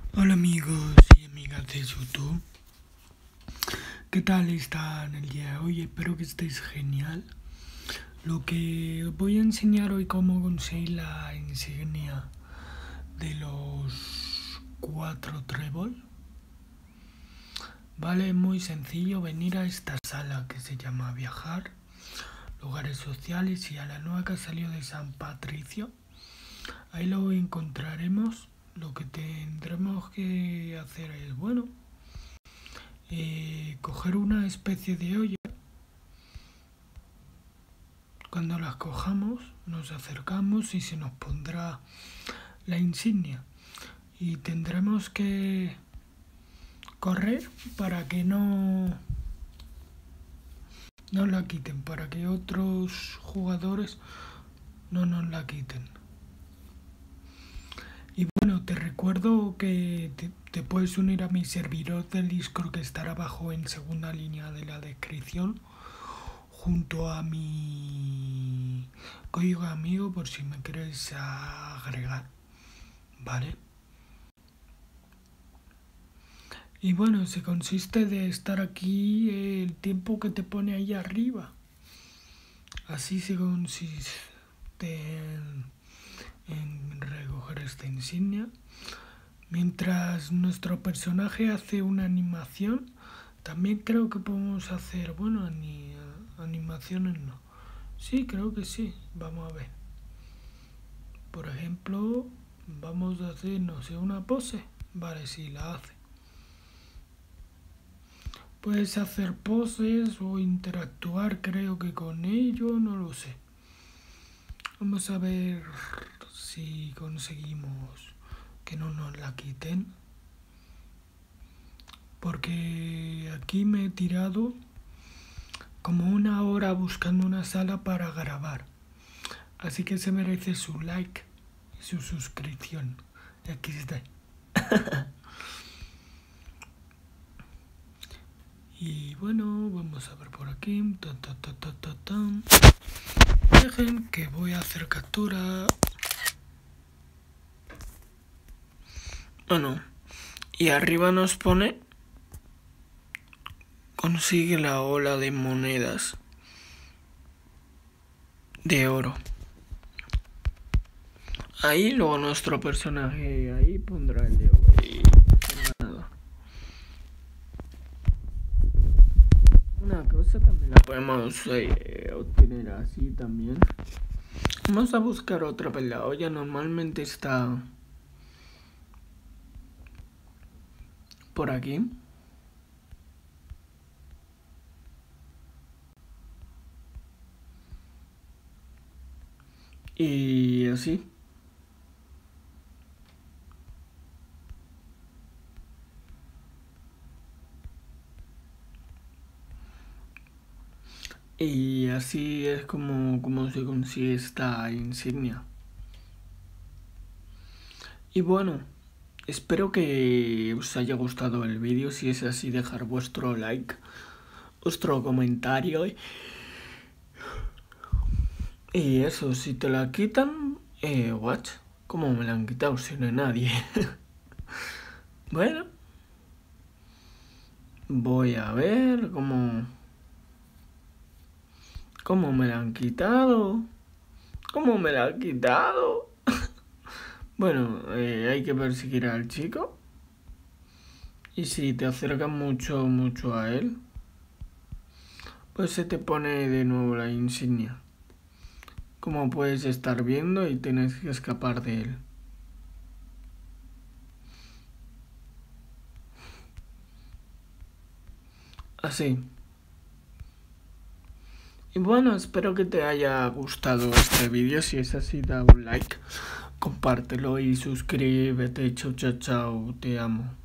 Hola amigos y amigas de YouTube, ¿qué tal están el día de hoy? Espero que estéis genial. Lo que os voy a enseñar hoy cómo conseguir la insignia de los 4 trébol. Vale, es muy sencillo venir a esta sala que se llama Viajar, Lugares Sociales y a la nueva que salió de San Patricio. Ahí lo encontraremos. Lo que tendremos que hacer es, coger una especie de olla. Cuando las cojamos nos acercamos y se nos pondrá la insignia y tendremos que correr para que no la quiten, para que otros jugadores no nos la quiten. Y bueno, te recuerdo que te puedes unir a mi servidor del Discord, que estará abajo en segunda línea de la descripción, junto a mi código amigo por si me quieres agregar, ¿vale? Y bueno, se consiste de estar aquí el tiempo que te pone ahí arriba. Así se consiste en recoger esta insignia. Mientras nuestro personaje hace una animación, también creo que podemos hacer, animaciones no. Sí, creo que sí. Vamos a ver. Por ejemplo, vamos a hacer, no sé, una pose. Vale, sí, la hace. Puedes hacer poses o interactuar, creo que con ello, no lo sé. Vamos a ver si conseguimos que no nos la quiten. Porque aquí me he tirado como 1 hora buscando una sala para grabar. Así que se merece su like y su suscripción. XD. Y bueno, vamos a ver por aquí. Dejen que voy a hacer captura. Bueno, y arriba nos pone: consigue la ola de monedas de oro. Ahí luego nuestro personaje ahí pondrá el de oro. Una cosa también la podemos obtener así también. Vamos a buscar otra vez la olla. Normalmente está por aquí. Y así. Y así es como se consigue esta insignia. Y bueno, espero que os haya gustado el vídeo. Si es así, dejar vuestro like, vuestro comentario. Y eso, si te la quitan, what? ¿Cómo me la han quitado si no hay nadie? Bueno, voy a ver cómo me la han quitado. ¿Cómo me la han quitado? Bueno, hay que perseguir al chico. Y si te acercas mucho a él, pues se te pone de nuevo la insignia. Como puedes estar viendo, y tienes que escapar de él. Así. Y bueno, espero que te haya gustado este vídeo. Si es así, da un like, compártelo y suscríbete. Chao, chao, chao. Te amo.